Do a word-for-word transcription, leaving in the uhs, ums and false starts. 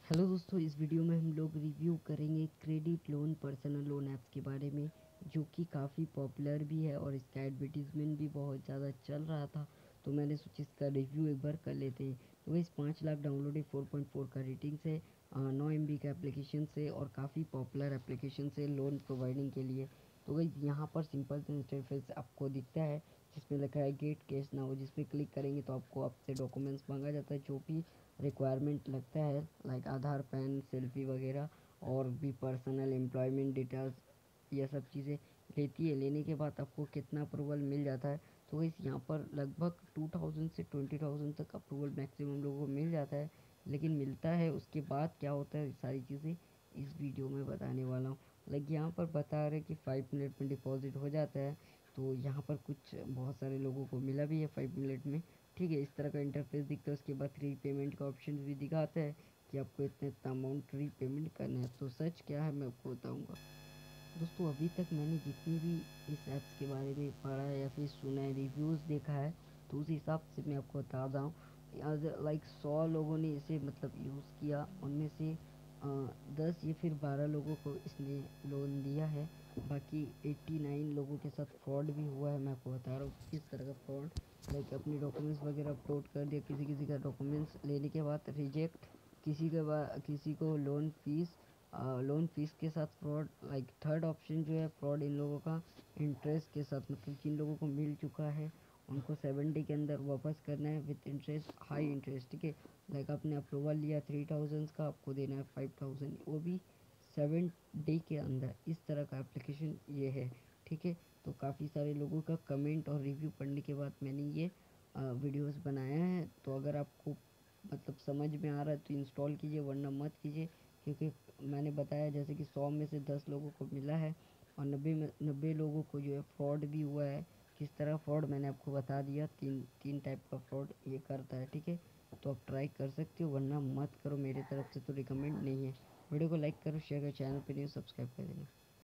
Hello दोस्तों, इस video में हम लोग रिव्यू करेंगे credit loan personal loan apps के बारे में, जो कि काफ़ी पॉपुलर भी है और इसका एडवर्टीज़मेंट भी बहुत ज़्यादा चल रहा था। तो मैंने सोचा इसका रिव्यू एक बार कर लेते हैं। तो वैसे पाँच लाख डाउनलोड है, फोर पॉइंट फोर का रेटिंग से, नौ एम बी का एप्लीकेशन से और काफ़ी पॉपुलर एप्लीकेशन से लोन प्रोवाइडिंग के लिए। तो वही यहाँ पर सिंपल से इंटरफेस आपको दिखता है, जिसमें लिखा है गेट कैश नाउ। जिस पर क्लिक करेंगे तो आपको आपसे डॉक्यूमेंट्स मांगा जाता है, जो भी रिक्वायरमेंट लगता है, लाइक आधार, पैन, सेल्फी वगैरह, और भी पर्सनल एम्प्लॉयमेंट डिटेल्स, ये सब चीज़ें लेती है। लेने के बाद आपको कितना अप्रूवल मिल जाता है, तो इस यहाँ पर लगभग टू थाउजेंड से ट्वेंटी थाउजेंड तक अप्रूवल मैक्सिमम लोगों को मिल जाता है। लेकिन मिलता है उसके बाद क्या होता है, सारी चीज़ें इस वीडियो में बताने वाला हूँ। लाइक यहाँ पर बता रहे कि फाइव मिनट में डिपॉजिट हो जाता है। तो यहाँ पर कुछ बहुत सारे लोगों को मिला भी है फाइव मिनट में। ठीक है, इस तरह का इंटरफेस दिखता है। उसके बाद री पेमेंट का ऑप्शन भी दिखाता है कि आपको इतना इतना अमाउंट री पेमेंट करना है। तो सच क्या है मैं आपको बताऊंगा। दोस्तों, अभी तक मैंने जितनी भी इस ऐप्स के बारे में पढ़ा है या फिर सुना है, रिव्यूज़ देखा है, तो उस हिसाब से मैं आपको बता रहा हूँ। लाइक सौ लोगों ने इसे मतलब यूज़ किया, उनमें से अ, दस या फिर बारह लोगों को इसने लोन दिया है। बाकी एट्टी नाइन लोगों के साथ फ्रॉड भी हुआ है। मैं आपको बता रहा हूँ किस तरह का फ्रॉड। लाइक अपने डॉक्यूमेंट्स वगैरह अपलोड कर दिया, किसी किसी का डॉक्यूमेंट्स लेने के बाद रिजेक्ट, किसी के बाद किसी को लोन फीस लोन फीस के साथ फ्रॉड। लाइक थर्ड ऑप्शन जो है फ्रॉड इन लोगों का इंटरेस्ट के साथ, मतलब जिन लोगों को मिल चुका है उनको सेवन डे के अंदर वापस करना है विथ इंटरेस्ट, हाई इंटरेस्ट। ठीक है, लाइक आपने अप्रूवल लिया थ्री थाउजेंड का, आपको देना है फाइव थाउजेंड, वो भी सेवन डे के अंदर। इस तरह का एप्लीकेशन ये है। ठीक है, तो काफ़ी सारे लोगों का कमेंट और रिव्यू पढ़ने के बाद मैंने ये वीडियोस बनाया है। तो अगर आपको मतलब समझ में आ रहा है तो इंस्टॉल कीजिए, वरना मत कीजिए। क्योंकि मैंने बताया जैसे कि सौ में से दस लोगों को मिला है और नब्बे में नब्बे लोगों को जो है फ्रॉड भी हुआ है। किस तरह फ्रॉड मैंने आपको बता दिया, तीन तीन टाइप का फ्रॉड ये करता है। ठीक है, तो आप ट्राई कर सकते हो, वरना मत करो। मेरे तरफ से तो रिकमेंड नहीं है। वीडियो को लाइक करो, शेयर करो, चैनल पर न्यू सब्सक्राइब कर देना।